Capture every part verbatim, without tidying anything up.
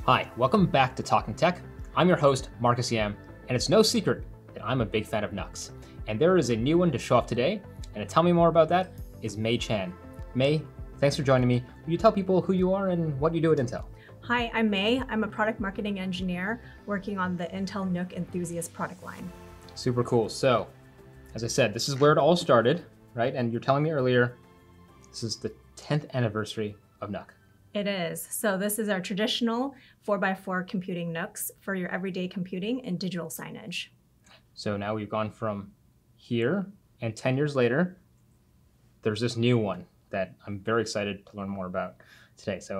Hi, welcome back to Talking Tech. I'm your host, Marcus Yam, and it's no secret that I'm a big fan of N U Cs. And there is a new one to show off today, and to tell me more about that is Mei Chan. Mei, thanks for joining me. Will you tell people who you are and what you do at Intel? Hi, I'm Mei. I'm a product marketing engineer working on the Intel N U C Enthusiast product line. Super cool. So, as I said, this is where it all started, right? And you're telling me earlier, this is the tenth anniversary of N U C. It is. So this is our traditional four by four computing N U Cs for your everyday computing and digital signage. So now we've gone from here, and ten years later, there's this new one that I'm very excited to learn more about today. So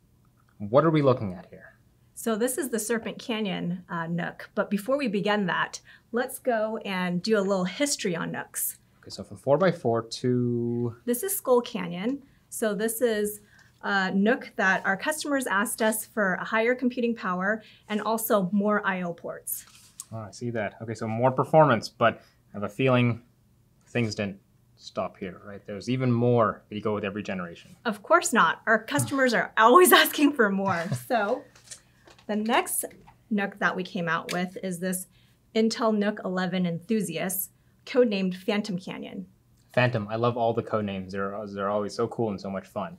what are we looking at here? So this is the Serpent Canyon uh, N U C. But before we begin that, let's go and do a little history on N U Cs. Okay, so from four by four to... This is Skull Canyon. So this is a N U C that our customers asked us for a higher computing power and also more I O ports. Oh, I see that. Okay, so more performance, but I have a feeling things didn't stop here, right? There's even more that you go with every generation. Of course not. Our customers are always asking for more. So the next N U C that we came out with is this Intel N U C eleven Enthusiast, codenamed Phantom Canyon. Phantom, I love all the code names. They're, they're always so cool and so much fun.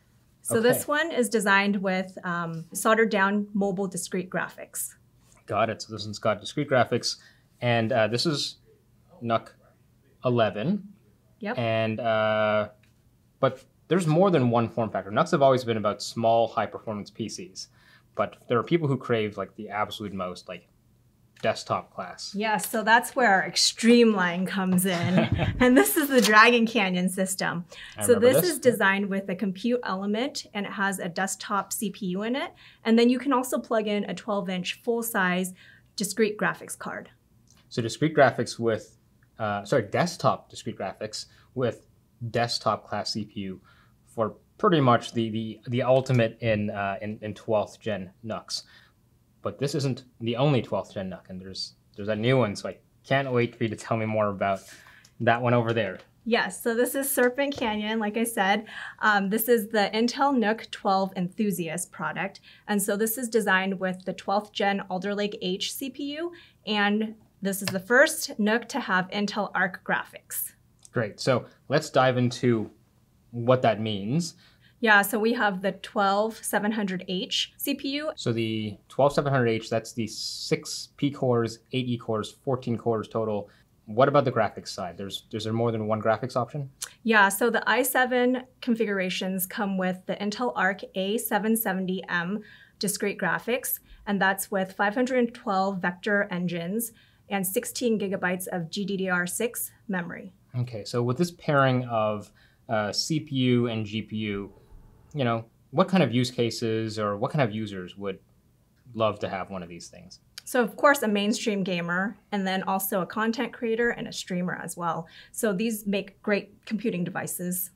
So okay. This one is designed with um, soldered down mobile discrete graphics. Got it. So this one's got discrete graphics. And uh, this is N U C eleven. Yep. And, uh, but there's more than one form factor. N U Cs have always been about small, high-performance P Cs. But there are people who crave like the absolute most, like desktop class. Yeah, so that's where our extreme line comes in. And this is the Dragon Canyon system. I so this, this is designed with a compute element, and it has a desktop C P U in it. And then you can also plug in a twelve inch full-size discrete graphics card. So discrete graphics with, uh, sorry, desktop discrete graphics with desktop class C P U for pretty much the the, the ultimate in, uh, in in twelfth gen N U Cs. But this isn't the only twelfth gen N U C, and there's there's a new one, so I can't wait for you to tell me more about that one over there. Yes, so this is Serpent Canyon, like I said. Um, this is the Intel N U C twelve Enthusiast product, and so this is designed with the twelfth gen Alder Lake H C P U, and this is the first N U C to have Intel Arc graphics. Great, so let's dive into what that means. Yeah, so we have the twelve seven hundred H C P U. So the twelve seven hundred H, that's the six P cores, eight E cores, fourteen cores total. What about the graphics side? There's, is there more than one graphics option? Yeah, so the i seven configurations come with the Intel Arc A seven seventy M discrete graphics, and that's with five hundred twelve vector engines and sixteen gigabytes of G D D R six memory. Okay, so with this pairing of uh, C P U and G P U, you know, what kind of use cases or what kind of users would love to have one of these things? So of course, a mainstream gamer, and then also a content creator and a streamer as well. So these make great computing devices.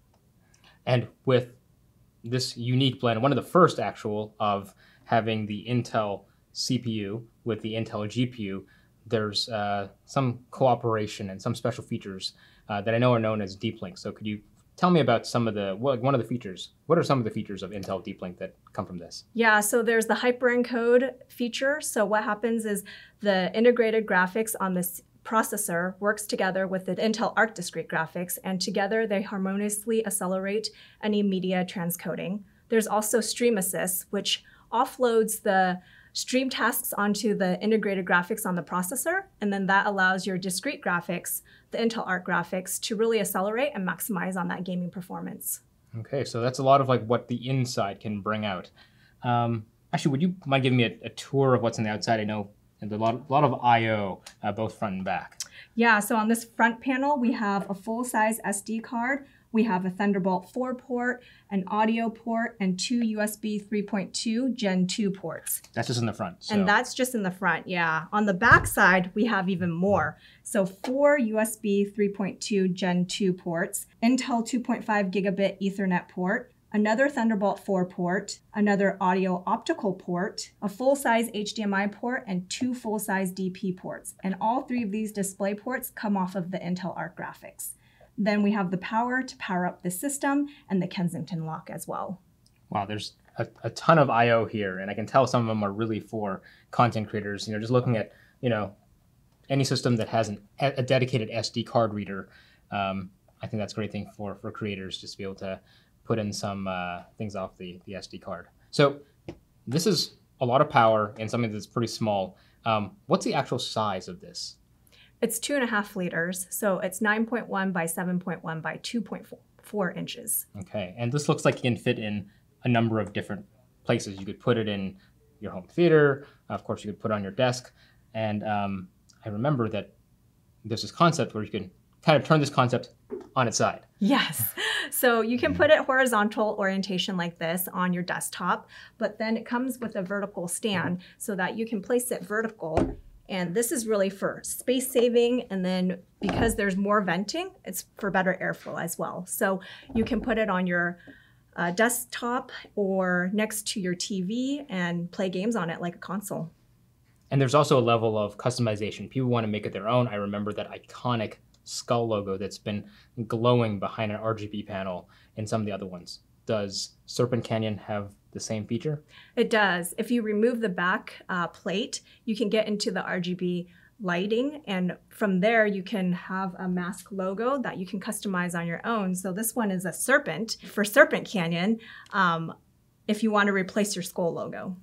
And with this unique blend, one of the first actual of having the Intel C P U with the Intel G P U, there's uh, some cooperation and some special features uh, that I know are known as deep links. So could you tell me about some of the, what, one of the features. What are some of the features of Intel Deep Link that come from this? Yeah, so there's the hyperencode feature. So what happens is the integrated graphics on this processor works together with the Intel Arc discrete graphics, and together they harmoniously accelerate any media transcoding. There's also Stream Assist, which offloads the stream tasks onto the integrated graphics on the processor, and then that allows your discrete graphics, the Intel Arc graphics, to really accelerate and maximize on that gaming performance. Okay, so that's a lot of like what the inside can bring out. Um, actually, would you mind giving me a, a tour of what's on the outside? I know there's a lot, a lot of I O, uh, both front and back. Yeah, so on this front panel, we have a full-size S D card. We have a Thunderbolt four port, an audio port, and two U S B three point two Gen two ports. That's just in the front. So. And that's just in the front, yeah. On the back side, we have even more. So four U S B three point two Gen two ports, Intel two point five gigabit Ethernet port, another Thunderbolt four port, another audio optical port, a full-size H D M I port, and two full-size D P ports. And all three of these display ports come off of the Intel Arc graphics. Then we have the power to power up the system and the Kensington lock as well. Wow, there's a, a ton of I O here, and I can tell some of them are really for content creators. You know, just looking at, you know, any system that has an, a dedicated S D card reader, um, I think that's a great thing for, for creators, just to be able to put in some uh, things off the, the S D card. So this is a lot of power and something that's pretty small. Um, what's the actual size of this? It's two and a half liters, so it's nine point one by seven point one by two point four inches. Okay, and this looks like it can fit in a number of different places. You could put it in your home theater. Of course, you could put it on your desk. And um, I remember that there's this concept where you can kind of turn this concept on its side. Yes. So you can put it horizontal orientation like this on your desktop, but then it comes with a vertical stand so that you can place it vertical. And this is really for space saving. And then because there's more venting, it's for better airflow as well. So you can put it on your uh, desktop or next to your T V and play games on it like a console. And there's also a level of customization. People want to make it their own. I remember that iconic skull logo that's been glowing behind an R G B panel in some of the other ones. Does Serpent Canyon have the same feature? It does. If you remove the back uh, plate, you can get into the R G B lighting, and from there you can have a mask logo that you can customize on your own. So this one is a serpent for Serpent Canyon um, if you want to replace your skull logo.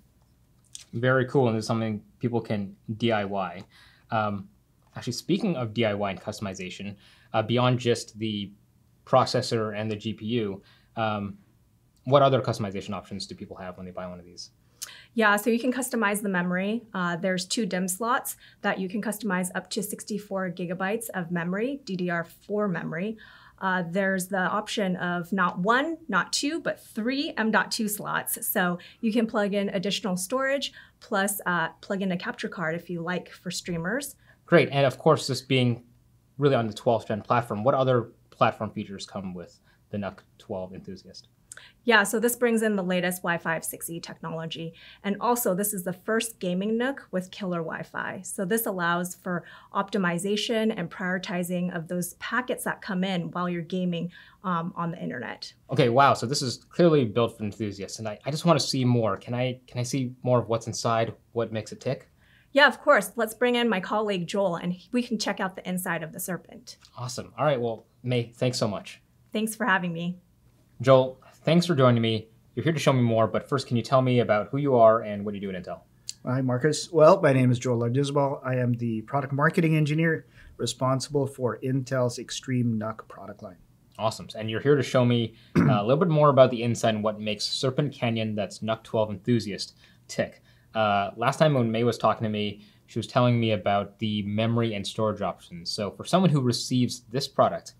Very cool, and this is something people can D I Y. Um, actually, speaking of D I Y and customization, uh, beyond just the processor and the G P U, um, what other customization options do people have when they buy one of these? Yeah, so you can customize the memory. Uh, there's two DIMM slots that you can customize up to sixty-four gigabytes of memory, D D R four memory. Uh, there's the option of not one, not two, but three M dot two slots. So you can plug in additional storage, plus uh, plug in a capture card if you like for streamers. Great, and of course, this being really on the twelfth gen platform, what other platform features come with the N U C twelve Enthusiast? Yeah, so this brings in the latest Wi-Fi six E technology. And also, this is the first gaming N U C with killer Wi-Fi. So this allows for optimization and prioritizing of those packets that come in while you're gaming um, on the internet. Okay, wow, so this is clearly built for enthusiasts, and I, I just want to see more. Can I, can I see more of what's inside, what makes it tick? Yeah, of course. Let's bring in my colleague, Joel, and we can check out the inside of the Serpent. Awesome. All right, well, May, thanks so much. Thanks for having me. Joel, thanks for joining me. You're here to show me more, but first, can you tell me about who you are and what you do at Intel? Hi, Marcus. Well, my name is Joel Lardisbal. I am the product marketing engineer responsible for Intel's Extreme N U C product line. Awesome. And you're here to show me uh, a little bit more about the inside and what makes Serpent Canyon, that's N U C twelve Enthusiast, tick. Uh, last time when May was talking to me, she was telling me about the memory and storage options. So for someone who receives this product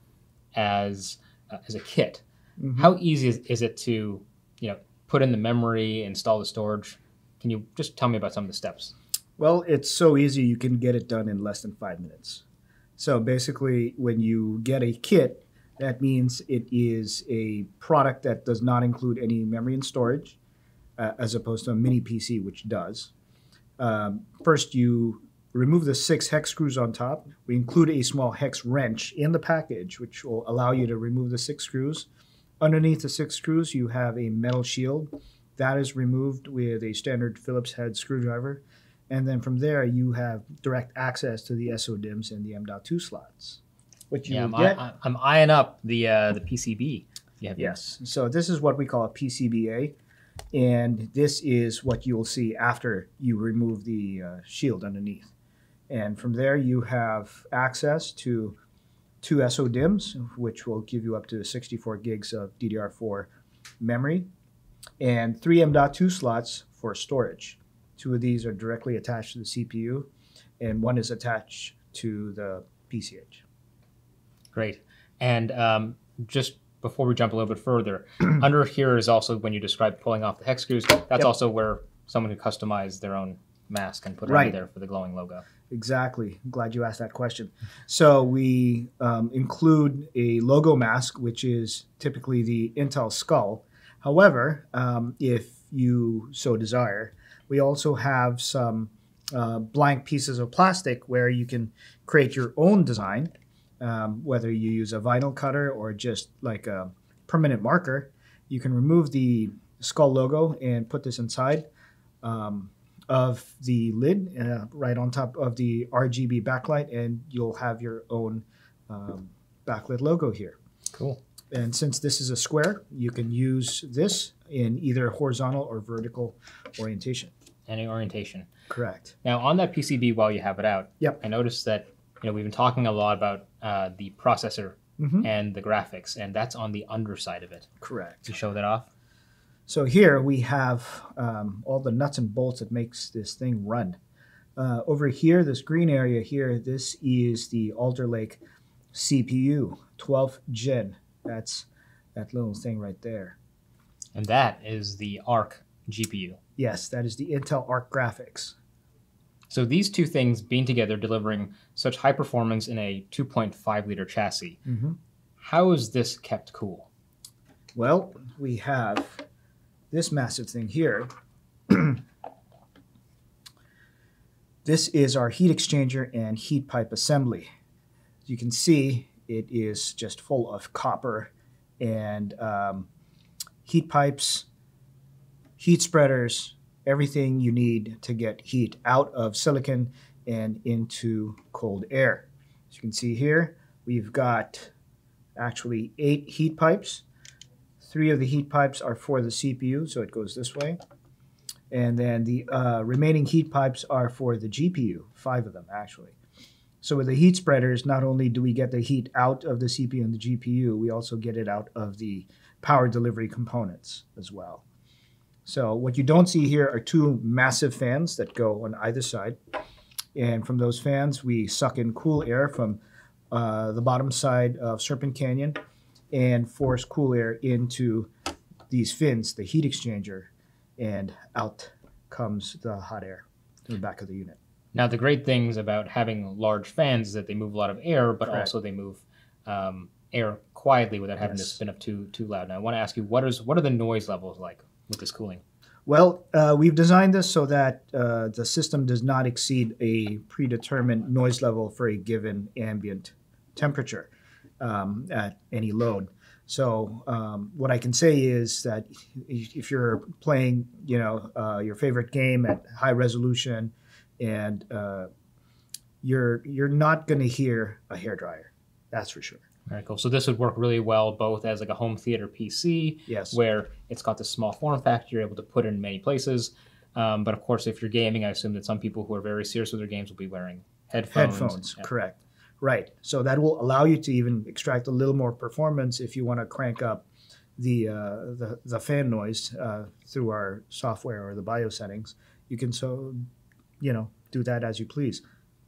as, uh, as a kit, mm-hmm. how easy is, is it to, you know, put in the memory, install the storage? Can you just tell me about some of the steps? Well, it's so easy you can get it done in less than five minutes. So basically, when you get a kit, that means it is a product that does not include any memory and storage, uh, as opposed to a mini P C, which does. Um, first, you remove the six hex screws on top. We include a small hex wrench in the package, which will allow you to remove the six screws. Underneath the six screws, you have a metal shield. That is removed with a standard Phillips head screwdriver. And then from there, you have direct access to the S O DIMMs and the M dot two slots. What you yeah, will I'm, get, I, I'm eyeing up the uh, the P C B. You have yes. Here. So this is what we call a P C B A. And this is what you will see after you remove the uh, shield underneath. And from there, you have access to two S O DIMMs, which will give you up to sixty-four gigs of D D R four memory, and three M dot two slots for storage. Two of these are directly attached to the C P U, and one is attached to the P C H. Great. And um, just before we jump a little bit further, under here is also when you describe pulling off the hex screws. That's yep. also where someone can customize their own mask and put it right. under there for the glowing logo. Exactly. I'm glad you asked that question. So we um, include a logo mask, which is typically the Intel skull. However, um, if you so desire, we also have some uh, blank pieces of plastic where you can create your own design, um, whether you use a vinyl cutter or just like a permanent marker. You can remove the skull logo and put this inside um, of the lid, uh, right on top of the R G B backlight, and you'll have your own um, backlit logo here. Cool. And since this is a square, you can use this in either horizontal or vertical orientation. Any orientation. Correct. Now, on that P C B, while you have it out, Yep. I noticed that you know we've been talking a lot about uh, the processor Mm-hmm. and the graphics, and that's on the underside of it. Correct. To show that off. So here we have um, all the nuts and bolts that makes this thing run. Uh, over here, this green area here, this is the Alder Lake C P U, twelfth gen. That's that little thing right there. And that is the Arc G P U. Yes, that is the Intel Arc graphics. So these two things being together, delivering such high performance in a two point five liter chassis, Mm-hmm. how is this kept cool? Well, we have this massive thing here. This is our heat exchanger and heat pipe assembly. As you can see, it is just full of copper and um, heat pipes, heat spreaders, everything you need to get heat out of silicon and into cold air. As you can see here, we've got actually eight heat pipes. Three of the heat pipes are for the C P U, so it goes this way. And then the uh, remaining heat pipes are for the G P U, five of them actually. So with the heat spreaders, not only do we get the heat out of the C P U and the G P U, we also get it out of the power delivery components as well. So what you don't see here are two massive fans that go on either side. And from those fans, we suck in cool air from uh, the bottom side of Serpent Canyon and force cool air into these fins, the heat exchanger, and out comes the hot air to the back of the unit. Now, the great things about having large fans is that they move a lot of air, but Correct. also they move um, air quietly without having Yes. to spin up too too loud. Now, I want to ask you, what is what are the noise levels like with this cooling? Well, uh, we've designed this so that uh, the system does not exceed a predetermined noise level for a given ambient temperature um, at any load. So um, what I can say is that if you're playing, you know, uh, your favorite game at high resolution, and uh, you're you're not going to hear a hairdryer, that's for sure. Very cool. So this would work really well both as like a home theater P C, Yes. where it's got this small form factor, you're able to put it in many places. Um, but of course, if you're gaming, I assume that some people who are very serious with their games will be wearing headphones. Headphones, Yeah. correct. Right. So that will allow you to even extract a little more performance if you want to crank up the uh, the, the fan noise uh, through our software or the BIOS settings. You can so, you know, do that as you please.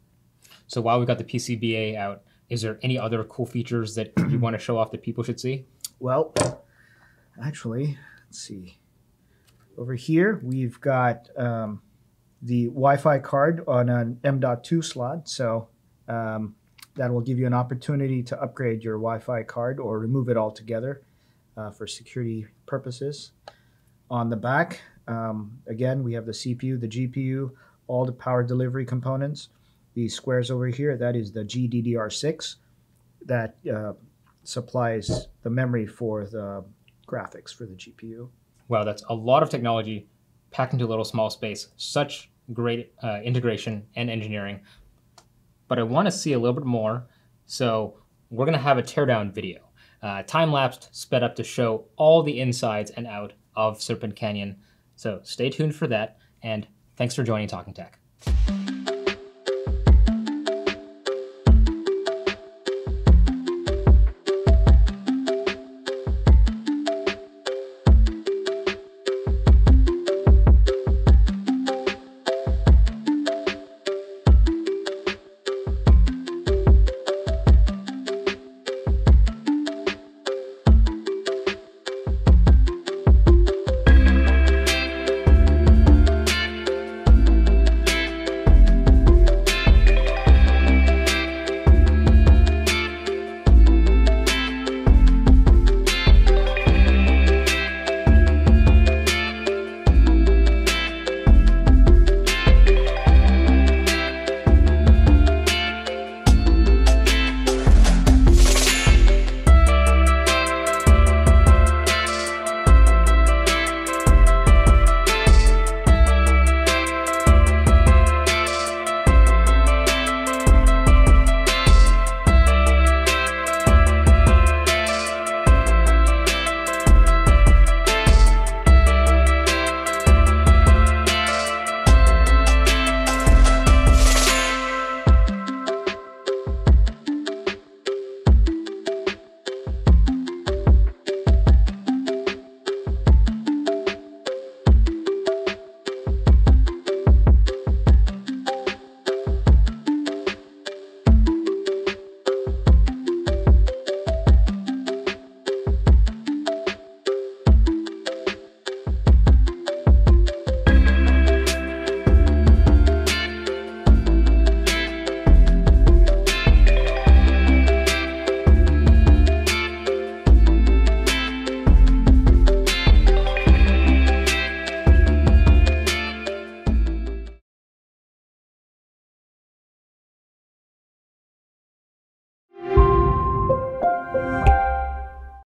So while we've got the P C B A out, is there any other cool features that you want to show off that people should see? Well, actually, let's see. Over here, we've got um, the Wi-Fi card on an M dot two slot. So um, that will give you an opportunity to upgrade your Wi-Fi card or remove it altogether uh, for security purposes. On the back, um, again, we have the C P U, the G P U, all the power delivery components. These squares over here, that is the G D D R six that uh, supplies the memory for the graphics for the G P U. Wow, that's a lot of technology packed into a little small space. Such great uh, integration and engineering. But I want to see a little bit more, so we're going to have a teardown video. Uh, time-lapsed, sped up to show all the insides and out of Serpent Canyon. So stay tuned for that, and thanks for joining Talking Tech.